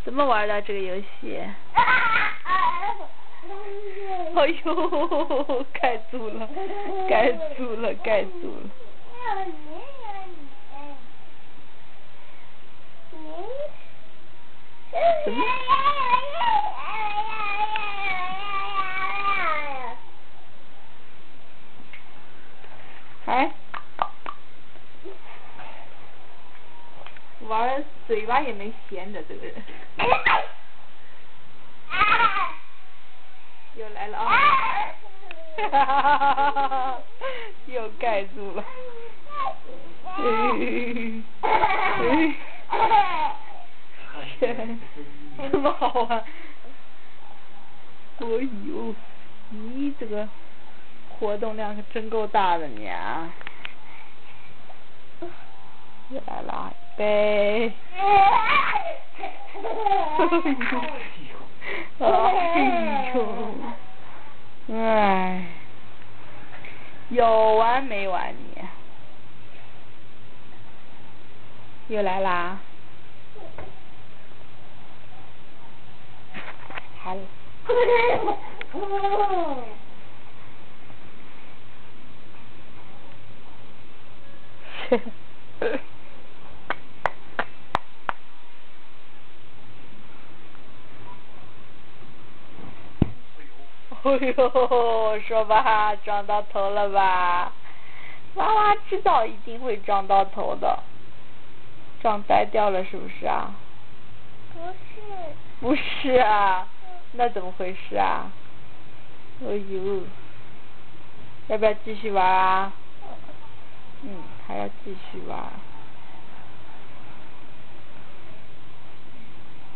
怎么玩的这个游戏？哎呦，盖住了，盖住了，盖住了。什么？哎，玩嘴巴也没闲着，这个人。又来了啊！哈哈哈哈哈哈！又盖住了。这么好玩！哎呦，你这个活动量可真够大的你啊！又来了，备。哎呦，哎，有完没完你？又来啦！还。哎呦，说吧，撞到头了吧？娃娃知道一定会撞到头的，撞呆掉了是不是啊？ 不是。 不是啊，那怎么回事啊？哎呦，要不要继续玩啊？还要继续玩。